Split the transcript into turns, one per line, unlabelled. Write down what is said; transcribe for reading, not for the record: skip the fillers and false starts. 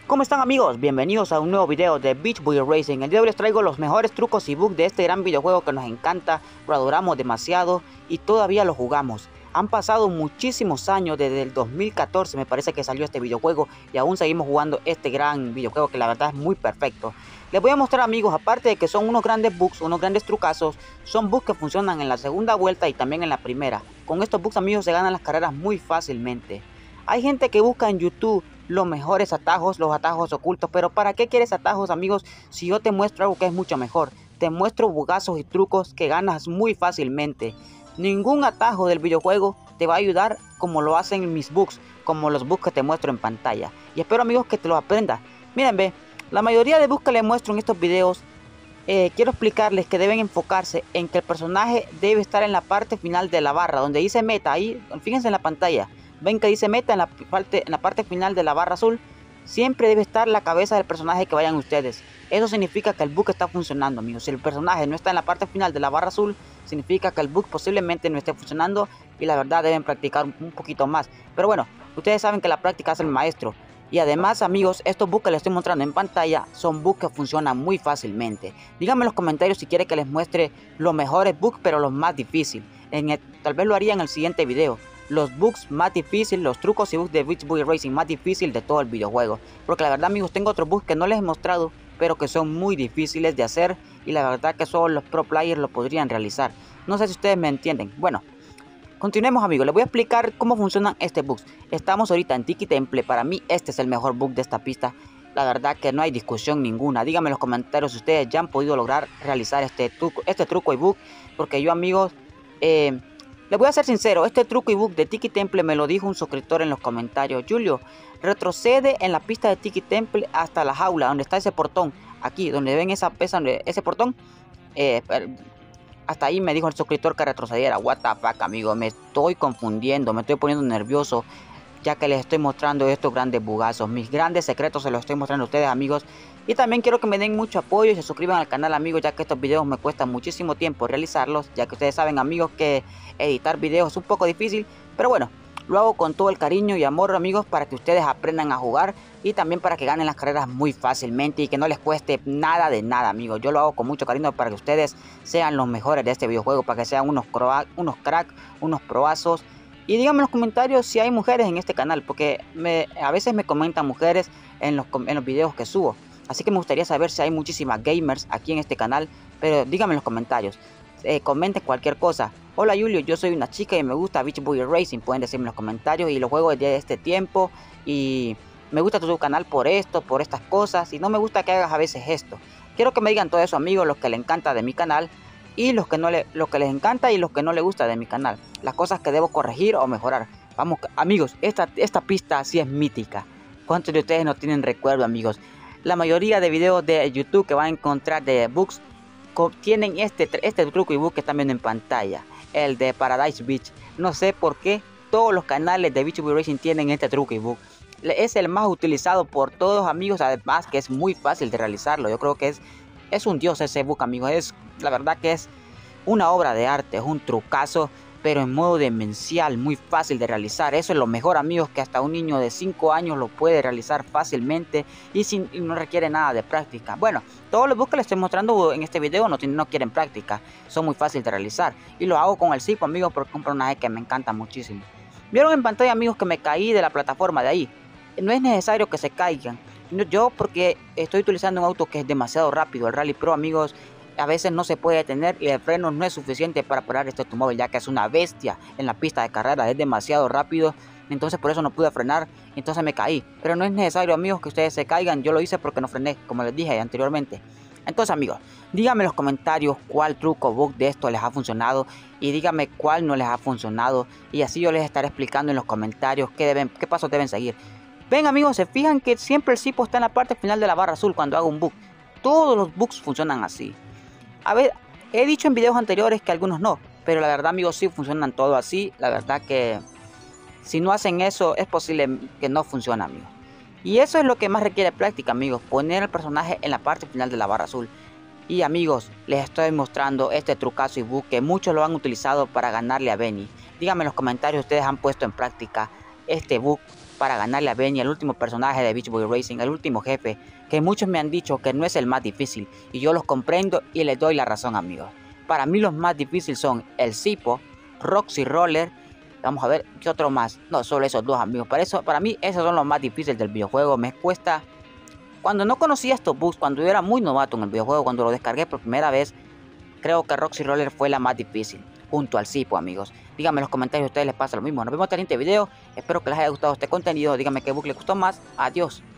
¿Cómo están amigos? Bienvenidos a un nuevo video de Beach Buggy Racing. El día de hoy les traigo los mejores trucos y bugs de este gran videojuego que nos encanta, lo adoramos demasiado y todavía lo jugamos. Han pasado muchísimos años, desde el 2014 me parece que salió este videojuego y aún seguimos jugando este gran videojuego que la verdad es muy perfecto. Les voy a mostrar amigos, aparte de que son unos grandes bugs, unos grandes trucazos, son bugs que funcionan en la segunda vuelta y también en la primera. Con estos bugs amigos se ganan las carreras muy fácilmente. Hay gente que busca en YouTube los mejores atajos, los atajos ocultos, pero ¿para qué quieres atajos amigos si yo te muestro algo que es mucho mejor? Te muestro bugazos y trucos que ganas muy fácilmente. Ningún atajo del videojuego te va a ayudar como lo hacen mis bugs, como los bugs que te muestro en pantalla. Y espero amigos que te los aprendas. Miren, ve, la mayoría de bugs que les muestro en estos videos, quiero explicarles que deben enfocarse en que el personaje debe estar en la parte final de la barra, donde dice meta, ahí, fíjense en la pantalla. Ven que dice meta en la parte final de la barra azul. Siempre debe estar la cabeza del personaje que vayan ustedes. Eso significa que el bug está funcionando amigos. Si el personaje no está en la parte final de la barra azul, significa que el bug posiblemente no esté funcionando. Y la verdad deben practicar un poquito más. Pero bueno, ustedes saben que la práctica es el maestro. Y además amigos, estos bugs que les estoy mostrando en pantalla son bugs que funcionan muy fácilmente. Díganme en los comentarios si quieren que les muestre los mejores bugs pero los más difíciles. Tal vez lo haría en el siguiente video. Los bugs más difíciles, los trucos y bugs de Beach Buggy Racing más difícil de todo el videojuego. Porque la verdad amigos, tengo otros bugs que no les he mostrado, pero que son muy difíciles de hacer y la verdad que solo los pro players lo podrían realizar. No sé si ustedes me entienden. Bueno, continuemos amigos, les voy a explicar cómo funcionan este bugs. Estamos ahorita en Tiki Temple, para mí este es el mejor bug de esta pista. La verdad que no hay discusión ninguna. Díganme en los comentarios si ustedes ya han podido lograr realizar este truco y bug. Porque yo amigos, les voy a ser sincero, este truco y bug de Tiki Temple me lo dijo un suscriptor en los comentarios. Julio, retrocede en la pista de Tiki Temple hasta la jaula, donde está ese portón. Aquí, donde ven ese portón. Hasta ahí me dijo el suscriptor que retrocediera. What the fuck, amigo, me estoy confundiendo, me estoy poniendo nervioso, ya que les estoy mostrando estos grandes bugazos. Mis grandes secretos se los estoy mostrando a ustedes amigos. Y también quiero que me den mucho apoyo y se suscriban al canal amigos, ya que estos videos me cuestan muchísimo tiempo realizarlos. Ya que ustedes saben amigos que editar videos es un poco difícil, pero bueno, lo hago con todo el cariño y amor amigos, para que ustedes aprendan a jugar y también para que ganen las carreras muy fácilmente y que no les cueste nada de nada amigos. Yo lo hago con mucho cariño para que ustedes sean los mejores de este videojuego, para que sean unos crack, unos proazos. Y díganme en los comentarios si hay mujeres en este canal, porque a veces me comentan mujeres en los videos que subo. Así que me gustaría saber si hay muchísimas gamers aquí en este canal, pero díganme en los comentarios. Comenten cualquier cosa. Hola Julio, yo soy una chica y me gusta Beach Buggy Racing. Pueden decirme en los comentarios y lo juego desde este tiempo. Y me gusta tu canal por esto, por estas cosas. Y no me gusta que hagas a veces esto. Quiero que me digan todo eso amigos, los que les encanta de mi canal. Y los que les encanta y los que no les gusta de mi canal. Las cosas que debo corregir o mejorar. Vamos amigos, esta pista sí es mítica. ¿Cuántos de ustedes no tienen recuerdo amigos? La mayoría de videos de YouTube que van a encontrar de bugs tienen este truco y bug que están viendo en pantalla, el de Paradise Beach. No sé por qué todos los canales de Beach Buggy Racing tienen este truco y bug. Es el más utilizado por todos amigos, además que es muy fácil de realizarlo. Yo creo que es un dios ese bug amigos. La verdad que es una obra de arte, es un trucazo, pero en modo demencial, muy fácil de realizar. Eso es lo mejor amigos, que hasta un niño de 5 años lo puede realizar fácilmente y no requiere nada de práctica. Bueno, todos los bugs que les estoy mostrando en este video no quieren práctica, son muy fáciles de realizar. Y lo hago con el Zipo amigos, porque es un personaje que me encanta muchísimo. Vieron en pantalla amigos que me caí de la plataforma de ahí. No es necesario que se caigan. Yo porque estoy utilizando un auto que es demasiado rápido. El Rally Pro amigos a veces no se puede detener y el freno no es suficiente para parar este automóvil, ya que es una bestia en la pista de carrera, es demasiado rápido. Entonces por eso no pude frenar, entonces me caí. Pero no es necesario amigos que ustedes se caigan, yo lo hice porque no frené, como les dije anteriormente. Entonces amigos, díganme en los comentarios cuál truco o bug de esto les ha funcionado y díganme cuál no les ha funcionado, y así yo les estaré explicando en los comentarios qué pasos deben seguir. Ven amigos, se fijan que siempre el Zipo está en la parte final de la barra azul cuando hago un bug. Todos los bugs funcionan así. A ver, he dicho en videos anteriores que algunos no, pero la verdad amigos sí funcionan todos así. La verdad que si no hacen eso es posible que no funcione amigos. Y eso es lo que más requiere práctica amigos, poner al personaje en la parte final de la barra azul. Y amigos, les estoy mostrando este trucazo y bug que muchos lo han utilizado para ganarle a Benny. Díganme en los comentarios si ustedes han puesto en práctica este bug para ganarle a Benny, el último personaje de Beach Boy Racing, el último jefe, que muchos me han dicho que no es el más difícil, y yo los comprendo y les doy la razón, amigos. Para mí los más difíciles son el Sipo, Roxy Roller, vamos a ver qué otro más, no, solo esos dos, amigos. Para mí esos son los más difíciles del videojuego. Me cuesta, cuando no conocía estos bugs, cuando yo era muy novato en el videojuego, cuando lo descargué por primera vez, creo que Roxy Roller fue la más difícil, junto al Sipo, amigos. Díganme en los comentarios si a ustedes les pasa lo mismo. Nos vemos en el siguiente video. Espero que les haya gustado este contenido. Díganme qué bug les gustó más. Adiós.